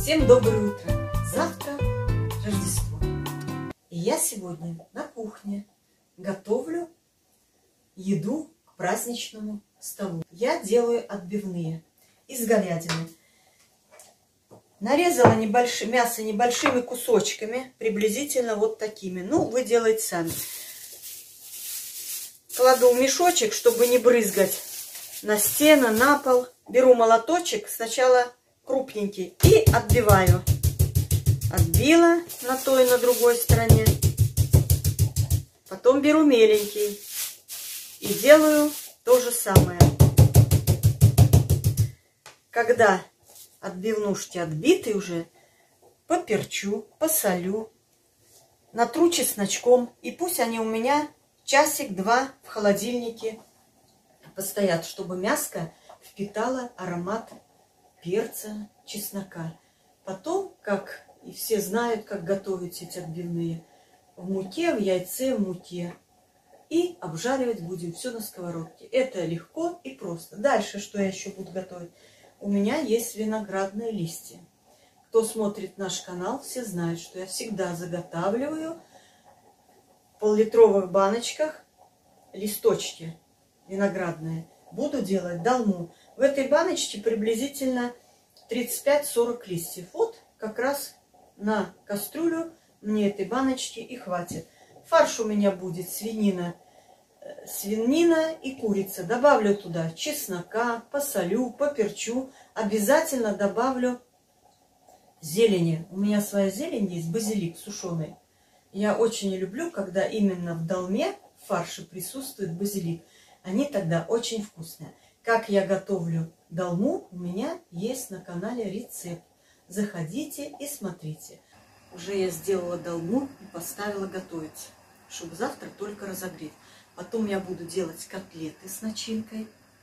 Всем доброе утро! Завтра Рождество. И я сегодня на кухне готовлю еду к праздничному столу. Я делаю отбивные из говядины. Нарезала мясо небольшими кусочками, приблизительно вот такими. Ну, вы делаете сами. Кладу в мешочек, чтобы не брызгать на стену, на пол. Беру молоточек, сначала крупненький, и отбиваю. Отбила на той и на другой стороне. Потом беру меленький и делаю то же самое. Когда отбивнушки отбиты уже, поперчу, посолю, натру чесночком, и пусть они у меня часик-два в холодильнике постоят, чтобы мяско впитало аромат перца, чеснока. Потом, как и все знают, как готовить эти отбивные, в муке, в яйце, в муке. И обжаривать будем все на сковородке. Это легко и просто. Дальше, что я еще буду готовить? У меня есть виноградные листья. Кто смотрит наш канал, все знают, что я всегда заготавливаю в пол-литровых баночках листочки виноградные. Буду делать долму. В этой баночке приблизительно 35-40 листьев. Вот как раз на кастрюлю мне этой баночки и хватит. Фарш у меня будет свинина и курица. Добавлю туда чеснока, посолю, поперчу. Обязательно добавлю зелени. У меня своя зелень есть, базилик сушеный. Я очень люблю, когда именно в долме, в фарше присутствует базилик. Они тогда очень вкусные. Как я готовлю долму, у меня есть на канале рецепт. Заходите и смотрите. Уже я сделала долму и поставила готовить, чтобы завтра только разогреть. Потом я буду делать котлеты с начинкой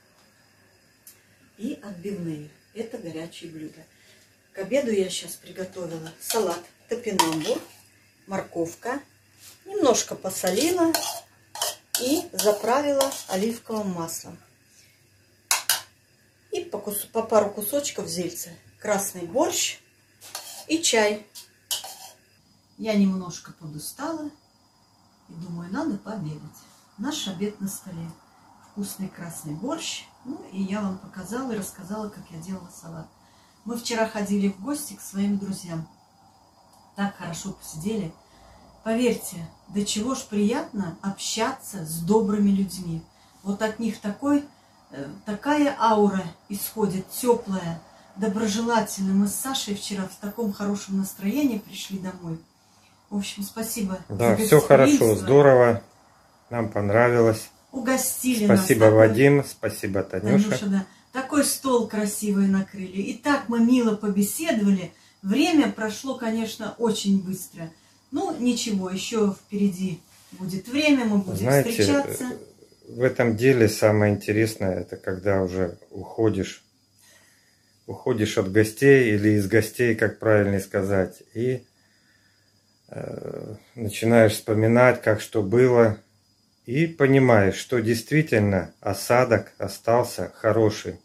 и отбивные. Это горячие блюда. К обеду я сейчас приготовила салат топинамбур, морковка. Немножко посолила и заправила оливковым маслом. И по пару кусочков зельца. Красный борщ и чай. Я немножко подустала и думаю, надо пообедать. Наш обед на столе. Вкусный красный борщ. Ну и я вам показала и рассказала, как я делала салат. Мы вчера ходили в гости к своим друзьям. Так хорошо посидели. Поверьте, до чего ж приятно общаться с добрыми людьми. Вот от них такая аура исходит, теплая, доброжелательная. Мы с Сашей вчера в таком хорошем настроении пришли домой. В общем, спасибо. Да, все хорошо, здорово. Нам понравилось. Угостили спасибо, нас. Вадим, спасибо, Танюша. Танюша, да. Такой стол красивый накрыли. И так мы мило побеседовали. Время прошло, конечно, очень быстро. Ну, ничего, еще впереди будет время, мы будем встречаться. В этом деле самое интересное, это когда уже уходишь от гостей или из гостей, как правильно сказать, и начинаешь вспоминать, как что было, и понимаешь, что действительно осадок остался хороший.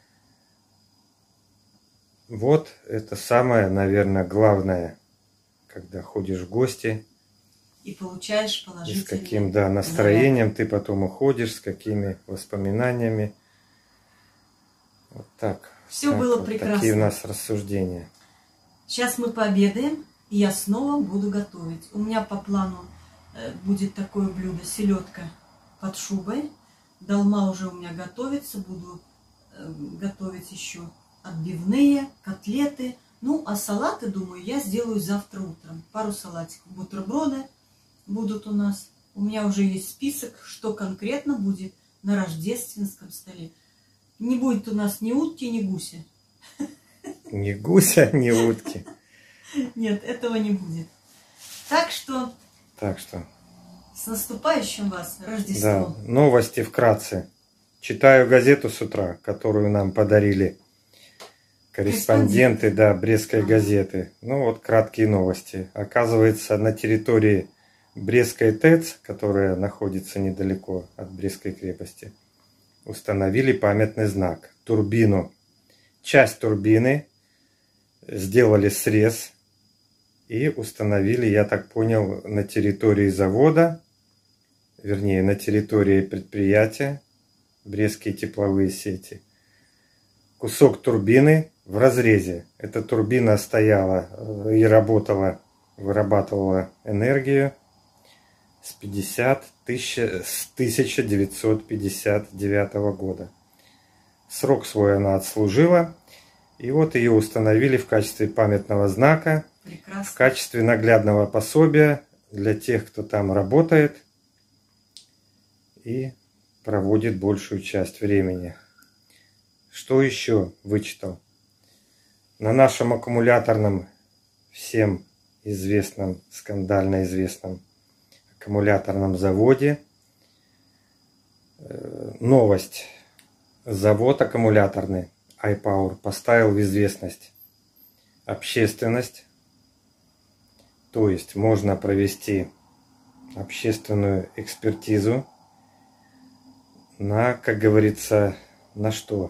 Вот это самое, наверное, главное, когда ходишь в гости. И получаешь положительный и с каким настроением ты потом уходишь, с какими воспоминаниями. Вот так. Все так, было вот прекрасно. Такие у нас рассуждения. Сейчас мы пообедаем, и я снова буду готовить. У меня по плану будет такое блюдо: селедка под шубой. Долма уже у меня готовится. Буду готовить еще отбивные, котлеты. Ну, а салаты, думаю, я сделаю завтра утром. Пару салатиков. Бутерброды будут у нас. У меня уже есть список, что конкретно будет на рождественском столе. Не будет у нас ни утки, ни гуся. Ни гуся, ни утки. Нет, этого не будет. Так что с наступающим вас Рождеством. Да, новости вкратце. Читаю газету с утра, которую нам подарили корреспонденты, да, Брестской газеты. Ну вот краткие новости. Оказывается, на территории Брестской ТЭЦ, которая находится недалеко от Брестской крепости, установили памятный знак – турбину. Часть турбины сделали срез и установили, я так понял, на территории завода, вернее, на территории предприятия Брестские тепловые сети, кусок турбины в разрезе. Эта турбина стояла и работала, вырабатывала энергию с 1959 года. Срок свой она отслужила, и вот ее установили в качестве памятного знака, Прекрасно. в качестве наглядного пособия для тех, кто там работает и проводит большую часть времени. Что еще вычитал? На нашем аккумуляторном, всем известном, скандально известном аккумуляторном заводе новость. Завод аккумуляторный iPower поставил в известность общественность, то есть можно провести общественную экспертизу на, как говорится, на что?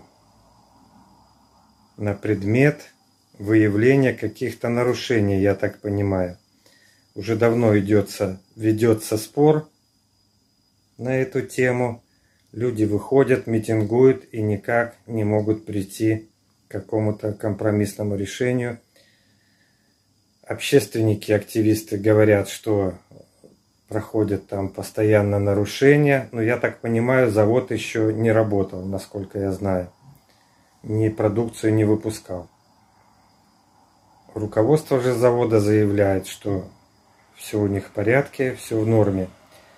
На предмет выявления каких-то нарушений, я так понимаю. Уже давно ведется спор на эту тему. Люди выходят, митингуют и никак не могут прийти к какому-то компромиссному решению. Общественники, активисты говорят, что проходят там постоянно нарушения. Но я так понимаю, завод еще не работал, насколько я знаю. Ни продукцию не выпускал. Руководство же завода заявляет, что все у них в порядке, все в норме.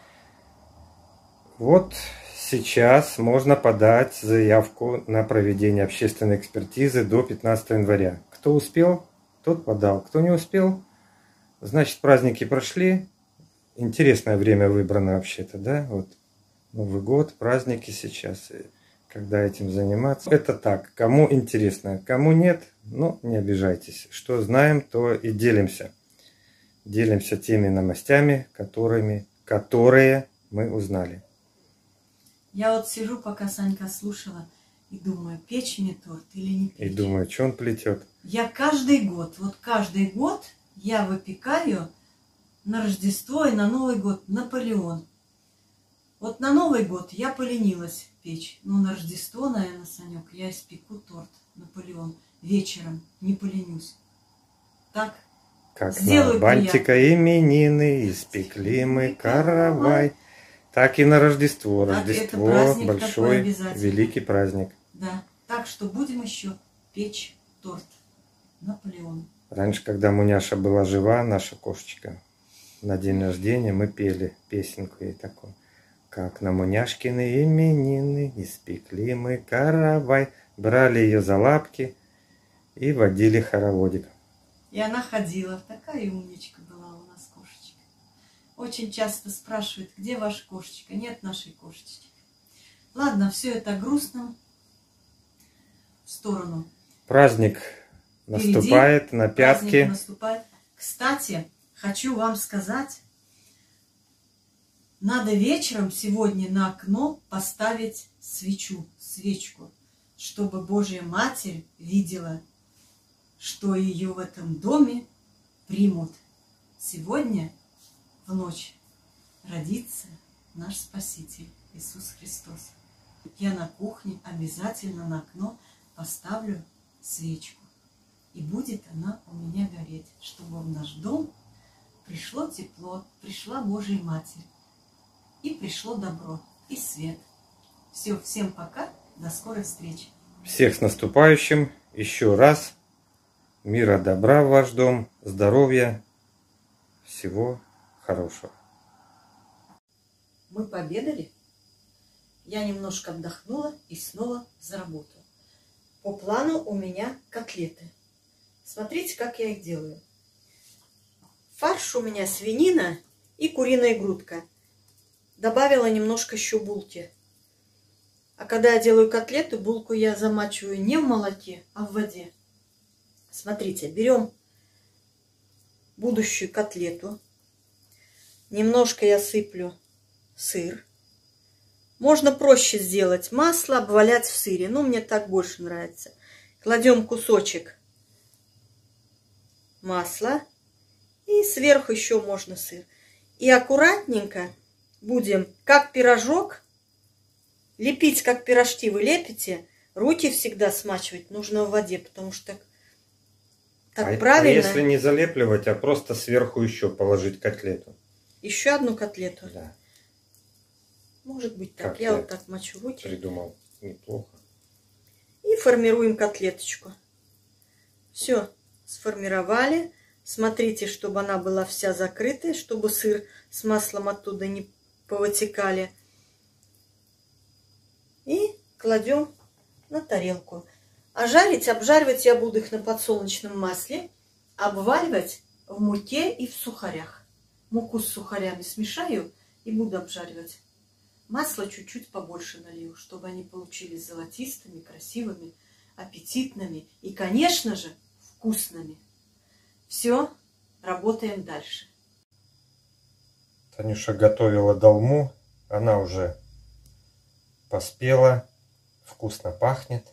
Вот сейчас можно подать заявку на проведение общественной экспертизы до 15 января. Кто успел, тот подал. Кто не успел, значит, праздники прошли. Интересное время выбрано вообще-то, да? Вот Новый год, праздники сейчас. Когда этим заниматься. Это так, кому интересно, кому нет, ну, не обижайтесь. Что знаем, то и делимся. Делимся теми новостями, которые мы узнали. Я вот сижу, пока Санька слушала, и думаю, печь мне торт или не печь. И думаю, что он плетет. Я каждый год я выпекаю на Рождество и на Новый год Наполеон. Вот на Новый год я поленилась печь. Но на Рождество, наверное, Санек, я испеку торт Наполеон. Вечером не поленюсь. Так? Как Сделаю на бантика именины испекли мы каравай. Так и на Рождество. Так, Рождество большой, великий праздник. Да. Так что будем еще печь торт Наполеон. Раньше, когда Муняша была жива, наша кошечка, на день рождения мы пели песенку ей такую. Как на Муняшкины именины испекли мы каравай. Брали ее за лапки и водили хороводик. И она ходила. Такая умничка была у нас кошечка. Очень часто спрашивают, где ваша кошечка? Нет нашей кошечки. Ладно, все это грустно. В сторону. Праздник наступает на пятки. Праздник наступает. Кстати, хочу вам сказать, надо вечером сегодня на окно поставить свечку, чтобы Божья Матерь видела, что ее в этом доме примут. Сегодня в ночь родится наш Спаситель Иисус Христос. Я на кухне обязательно на окно поставлю свечку. И будет она у меня гореть, чтобы в наш дом пришло тепло, пришла Божья Матерь. И пришло добро, и свет. Все, всем пока, до скорой встречи. Всех с наступающим. Еще раз. Мира, добра в ваш дом, здоровья, всего хорошего. Мы пообедали. Я немножко отдохнула и снова за работу. По плану у меня котлеты. Смотрите, как я их делаю. Фарш у меня свинина и куриная грудка. Добавила немножко еще булки. А когда я делаю котлеты, булку я замачиваю не в молоке, а в воде. Смотрите, берем будущую котлету. Немножко я сыплю сыр. Можно проще сделать масло, обвалять в сыре. Но мне так больше нравится. Кладем кусочек масло. И сверху еще можно сыр. И аккуратненько будем, как пирожок, лепить, как пирожки вы лепите. Руки всегда смачивать нужно в воде, потому что так правильно. А если не залепливать, а просто сверху еще положить котлету? Еще одну котлету? Да. Может быть так. Как я вот так мочу руки. Придумал. Неплохо. И формируем котлеточку. Все, сформировали. Смотрите, чтобы она была вся закрытая, чтобы сыр с маслом оттуда не повытекали. И кладем на тарелку. А жарить, обжаривать я буду их на подсолнечном масле, обваливать в муке и в сухарях. Муку с сухарями смешаю и буду обжаривать. Масло чуть-чуть побольше налью, чтобы они получились золотистыми, красивыми, аппетитными и, конечно же, вкусными. Все, работаем дальше. Танюша готовила долму, она уже поспела, вкусно пахнет.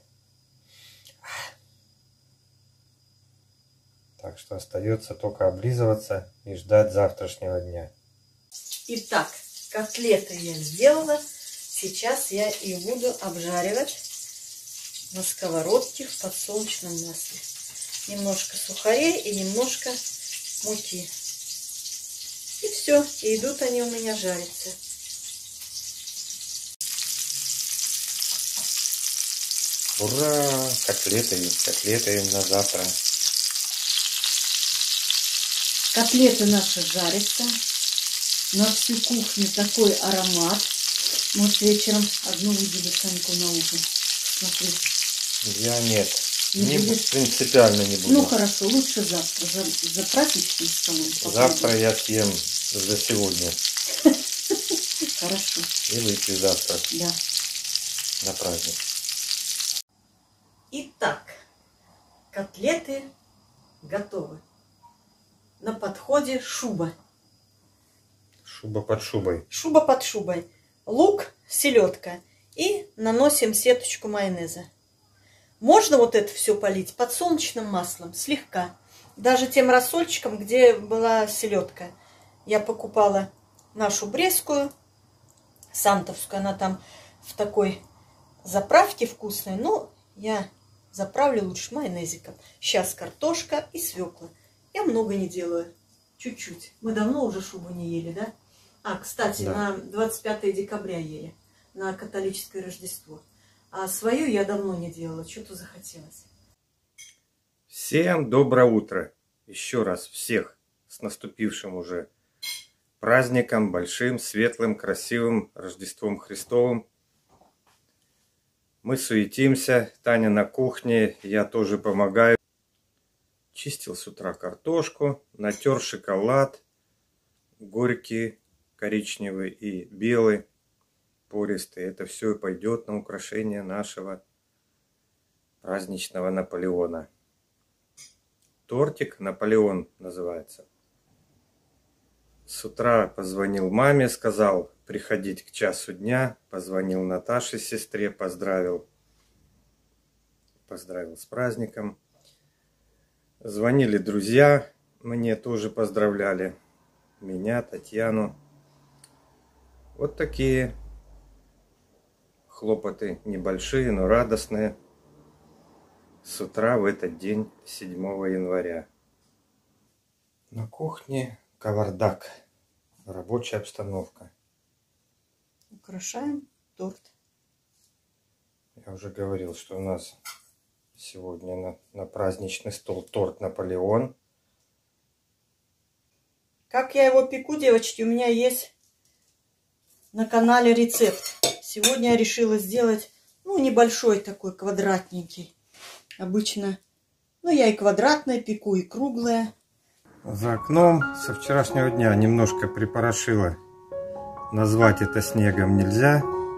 Так что остается только облизываться и ждать завтрашнего дня. Итак, котлеты я сделала. Сейчас я их буду обжаривать на сковородке в подсолнечном масле. Немножко сухарей и немножко муки. И все, и идут они у меня жариться. Ура! Котлеты на завтра. Котлеты наши жарятся. На всю кухню такой аромат. Может, вечером одну выделю Саньку на ужин. Смотри. Я нет. Не будет? Принципиально не буду. Ну хорошо, лучше завтра. За праздничным столом. Завтра я съем за сегодня. Хорошо. И выпью завтра. Да. На праздник. Итак, котлеты готовы. На подходе шуба. Шуба под шубой. Шуба под шубой. Лук, селедка. И наносим сеточку майонеза. Можно вот это все полить подсолнечным маслом, слегка. Даже тем рассольчиком, где была селедка. Я покупала нашу брестскую, сантовскую. Она там в такой заправке вкусной. Но я заправлю лучше майонезиком. Сейчас картошка и свекла. Я много не делаю. Чуть-чуть. Мы давно уже шубу не ели, да? А, кстати, да. На 25 декабря ели. На католическое Рождество. А свою я давно не делала. Что-то захотелось. Всем доброе утро. Еще раз всех с наступившим уже праздником, большим, светлым, красивым Рождеством Христовым. Мы суетимся. Таня на кухне. Я тоже помогаю. Чистил с утра картошку. Натер шоколад. Горький, коричневый и белый. Пористый. Это все пойдет на украшение нашего праздничного Наполеона. Тортик Наполеон называется. С утра позвонил маме, сказал приходить к часу дня. Позвонил Наташе, сестре, поздравил с праздником. Звонили друзья, мне тоже поздравляли. Меня, Татьяну. Вот такие хлопоты небольшие, но радостные. С утра в этот день, 7 января. На кухне кавардак. Рабочая обстановка. Украшаем торт. Я уже говорил, что у нас сегодня на праздничный стол торт Наполеон. Как я его пеку, девочки, у меня есть на канале рецепт. Сегодня я решила сделать, небольшой такой, квадратненький. Обычно, я и квадратное пеку, и круглое. За окном со вчерашнего дня немножко припорошило. Назвать это снегом нельзя.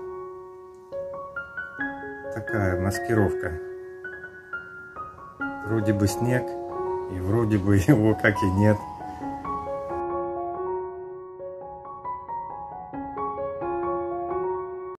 Такая маскировка. Вроде бы снег, и вроде бы его как и нет.